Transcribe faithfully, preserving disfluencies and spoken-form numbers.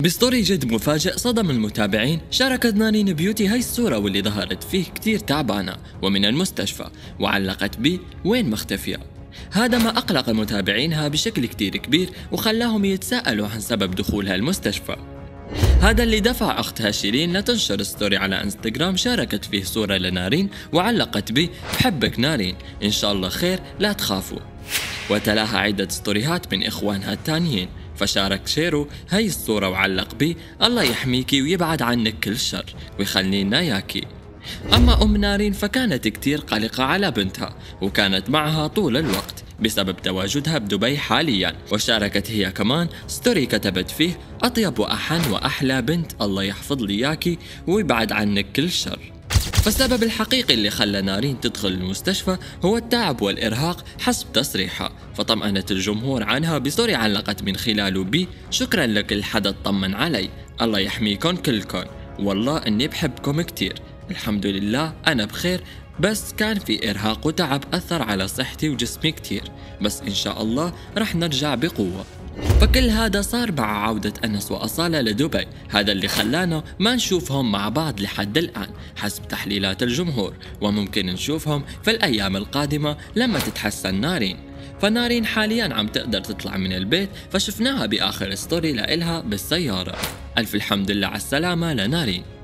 بستوري جد مفاجئ صدم المتابعين، شاركت نارين بيوتي هاي الصورة واللي ظهرت فيه كتير تعبانة ومن المستشفى، وعلقت بي وين مختفية. هذا ما أقلق متابعينها بشكل كتير كبير وخلاهم يتساءلوا عن سبب دخولها المستشفى. هذا اللي دفع أختها شيرين لتنشر ستوري على انستغرام شاركت فيه صورة لنارين وعلقت بي بحبك نارين، إن شاء الله خير لا تخافوا. وتلاها عدة ستوريات من إخوانها التانيين، فشارك شيرو هاي الصورة وعلق بي الله يحميكي ويبعد عنك كل شر ويخلينا ياكي. أما أم نارين فكانت كتير قلقة على بنتها وكانت معها طول الوقت بسبب تواجدها بدبي حاليا، وشاركت هي كمان ستوري كتبت فيه أطيب وأحن وأحلى بنت، الله يحفظ لي ياكي ويبعد عنك كل شر. فالسبب الحقيقي اللي خلى نارين تدخل المستشفى هو التعب والإرهاق حسب تصريحها، فطمأنت الجمهور عنها بستوري علقت من خلاله بي شكرا لكل حدا اطمن علي، الله يحميكم كلكم، والله اني بحبكم كتير، الحمد لله أنا بخير، بس كان في إرهاق وتعب أثر على صحتي وجسمي كتير، بس إن شاء الله رح نرجع بقوة. فكل هذا صار مع عودة أنس وأصالة لدبي، هذا اللي خلانا ما نشوفهم مع بعض لحد الآن حسب تحليلات الجمهور، وممكن نشوفهم في الأيام القادمة لما تتحسن نارين. فنارين حاليا عم تقدر تطلع من البيت، فشفناها بآخر ستوري لإلها بالسيارة. ألف الحمد لله على السلامة لنارين.